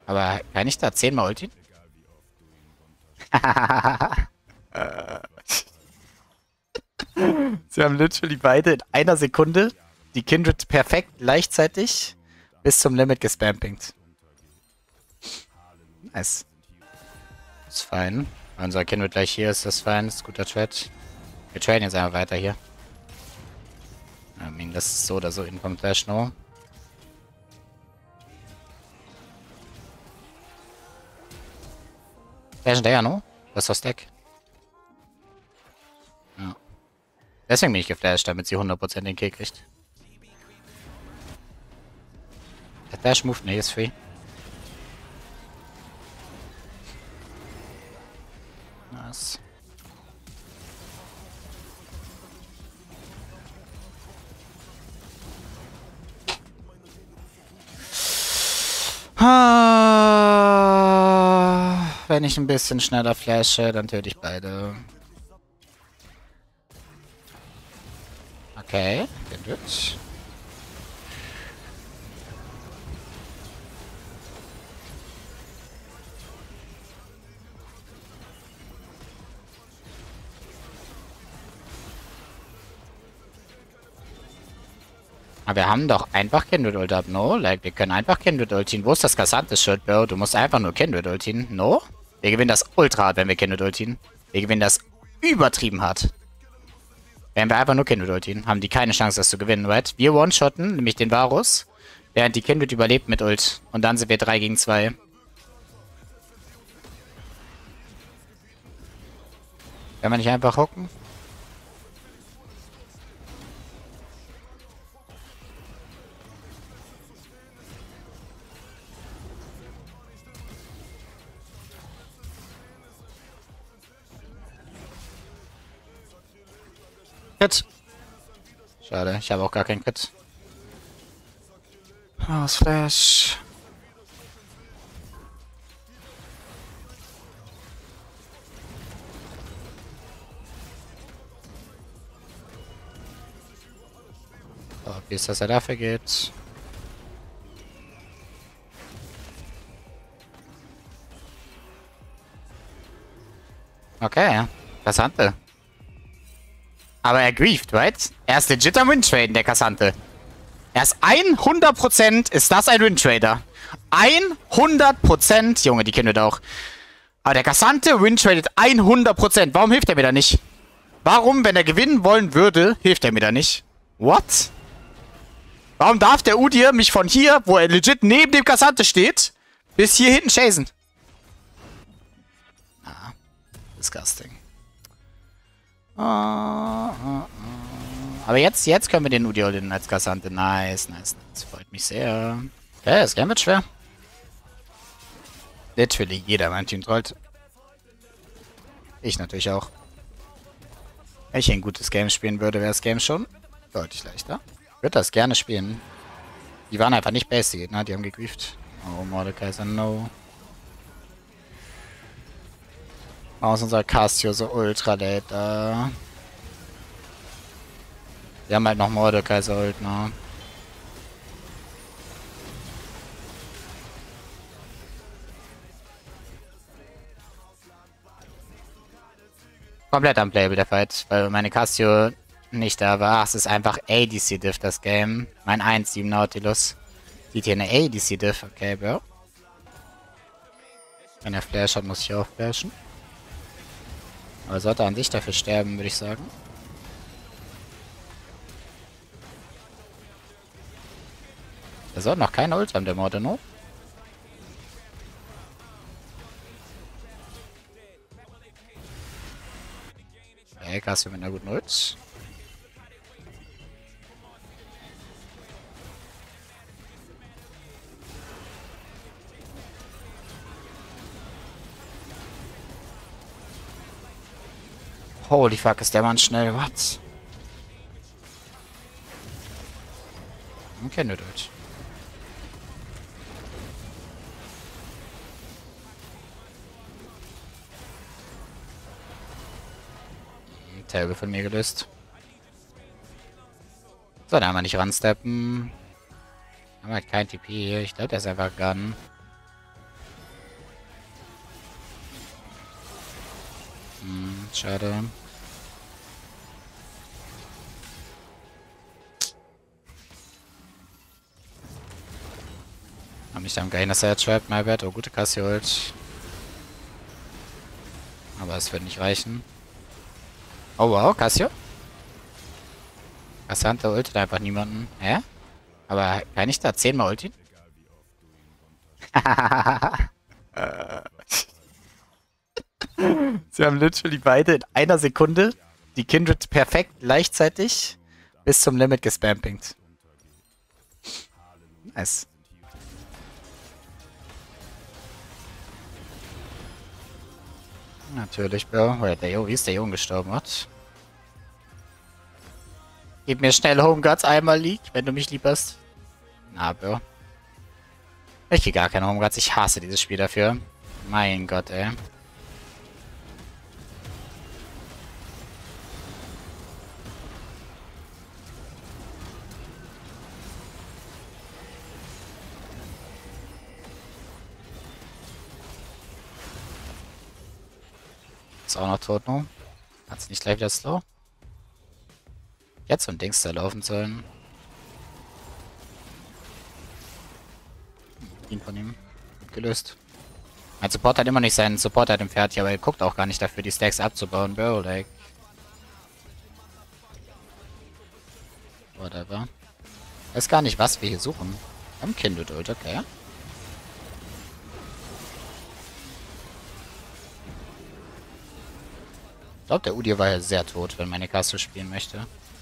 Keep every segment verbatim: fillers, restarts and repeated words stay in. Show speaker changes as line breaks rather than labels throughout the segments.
Aber kann ich da zehnmal ulti? Sie haben literally beide in einer Sekunde die Kindred perfekt gleichzeitig bis zum Limit gespampingt. Nice. Ist fein. Unser Kindred gleich hier ist das fein. Ist guter Trade. Wir traden jetzt einfach weiter hier. I mean, das ist so oder so Income Flash, no? Flash der, no? Das ist das Deck. Ja. Deswegen bin ich geflasht, damit sie hundert Prozent den Kill kriegt. Der Flash Move, ne, ist free. Nice. Wenn ich ein bisschen schneller flashe, dann töte ich beide. Okay, den wird. Aber wir haben doch einfach Kindred Ult up, no? Like, wir können einfach Kindred ultien. Wo ist das Cassante-Schild, Bro? Du musst einfach nur Kindred ultien, no? Wir gewinnen das ultra hart, wenn wir Kindred ultien. Wir gewinnen das übertrieben hart. Wenn wir einfach nur Kindred ultien, haben die keine Chance, das zu gewinnen, right? Wir one-shotten, nämlich den Varus, während die Kindred überlebt mit Ult. Und dann sind wir drei gegen zwei. Kann man nicht einfach hocken? Crit. Schade, ich habe auch gar keinen Crit. Aus Flash. So, wie ist das, er dafür geht? Okay, Cassante. Aber er grieft, right? Er ist legit am Win-Traden, der Cassante. Er ist hundert Prozent ist das ein Win-Trader. hundert Prozent, Junge, die kennen wir doch. Aber der Cassante win-tradet hundert Prozent. Warum hilft er mir da nicht? Warum, wenn er gewinnen wollen würde, hilft er mir da nicht? What? Warum darf der Udyr mich von hier, wo er legit neben dem Cassante steht, bis hier hinten chasen? Ah, disgusting. Oh, oh, oh. Aber jetzt, jetzt können wir den Udyr holen als Cassante. Nice, nice, nice. Freut mich sehr. Ja, das Game wird schwer. Literally jeder mein Team trollt. Ich natürlich auch. Wenn ich ein gutes Game spielen würde, wäre das Game schon deutlich leichter. Ich würde das gerne spielen. Die waren einfach nicht basic, ne? Die haben gegrieft. Oh, Mordekaiser, no. Warum ist unser Cassio so ultra late da? Wir haben halt noch Mordekaiser ult, ne? Komplett unplayable der Fight, weil meine Cassio nicht da war. Ach, es ist einfach A D C-Diff, das Game. Mein eins sieben Nautilus. Sieht hier eine A D C-Diff. Okay, Bro. Wenn er Flash hat, muss ich auch flashen. Aber sollte an sich dafür sterben, würde ich sagen. Er soll noch keine Ult haben, der Mordeno. Okay, Cassio mit einer guten Ult. Holy fuck, ist der Mann schnell, what? Okay, nicht Ult. Terrible von mir gelöst. So, da haben wir nicht ransteppen. Haben halt kein T P hier. Ich glaube, der ist einfach Gun. schade. Hab mich dann gedacht, dass er trappt, my bad. Oh, gute Cassie Ult. Aber es wird nicht reichen. Oh wow, Cassio. Cassandra ultet einfach niemanden. Hä? Aber kann ich da zehnmal ulten? Sie haben literally beide in einer Sekunde die Kindred perfekt gleichzeitig bis zum Limit gespampingt. Nice. Natürlich, Bro. Weil der Jo, wie ist der Junge gestorben hat? Gib mir schnell Home Guards einmal League, wenn du mich lieb hast. Na, Bro. Ich will gar keine Home Guards. Ich hasse dieses Spiel dafür. Mein Gott, ey. Ist auch noch tot, no? Hat sie nicht gleich wieder slow? Jetzt so ein Dings da laufen sollen. Ihn von ihm. Gelöst. Mein Support hat immer nicht seinen Support-Item fertig, aber er guckt auch gar nicht dafür, die Stacks abzubauen, Bro. Like. Whatever. Weiß gar nicht, was wir hier suchen. Am Kindred Ult, okay. Ich glaube, der Udir war ja sehr tot, wenn meine Casto spielen möchte.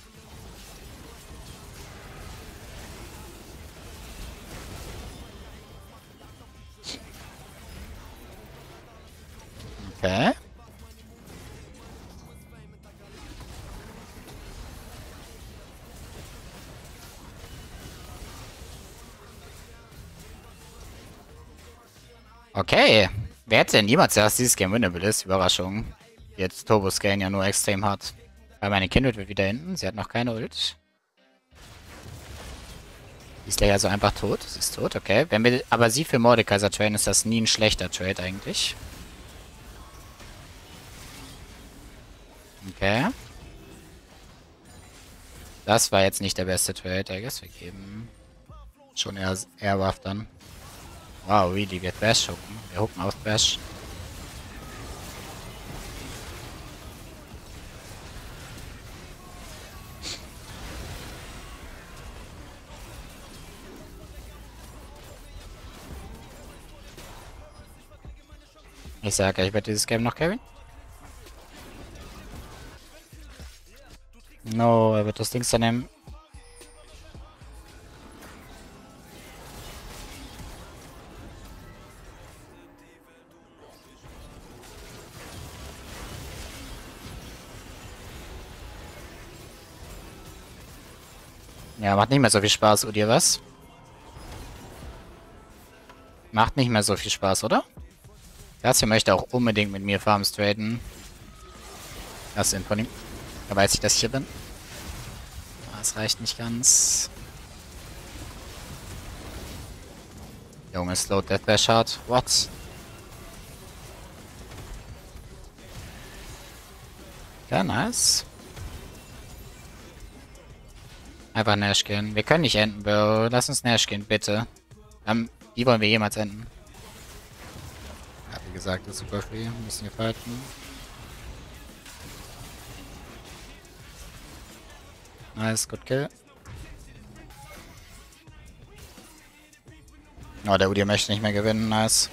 Okay. Okay. Wer hätte denn niemals erst dieses Game winnable ist? Überraschung. Jetzt Turbo-Scan ja nur extrem hart. Weil meine Kindred wird wieder hinten. Sie hat noch keine Ult. Die ist gleich also einfach tot. Sie ist tot, okay. Wenn wir aber sie für Mordekaiser traden, ist das nie ein schlechter Trade eigentlich. Okay. Das war jetzt nicht der beste Trade, I guess. Wir geben schon eher Airwurf dann. Wow, really, wir Thrash hooken. Wir hooken auf Thrash. Ich sage, ich werde dieses Game noch carryen. No, er wird das Ding dann nehmen. Ja, macht nicht mehr so viel Spaß, oder was? Macht nicht mehr so viel Spaß, oder? Das hier möchte auch unbedingt mit mir Farms traden. Das ist von ihm. Da weiß ich, dass ich hier bin. Das reicht nicht ganz. Junge, Slow Death Dash hard. What? Ja, nice. Einfach Nash gehen. Wir können nicht enden, Bro. Lass uns Nash gehen, bitte. Um, wie wollen wir jemals enden? Ja, wie gesagt, das ist super free. Müssen wir fighten. Nice, good kill. Oh, der Udir möchte nicht mehr gewinnen. Nice.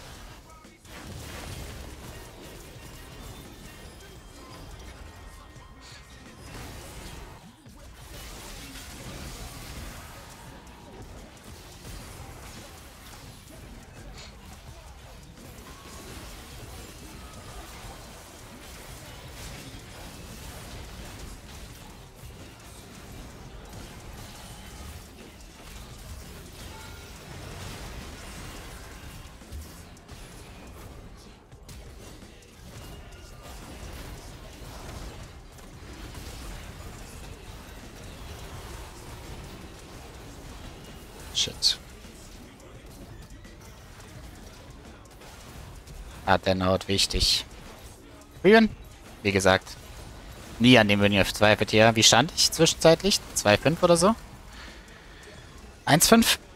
Shit. Ah, der Nord wichtig. Vivian. wie gesagt. Nie an dem Minion zweifelt hier. Wie stand ich zwischenzeitlich? zwei fünf oder so? eins fünf?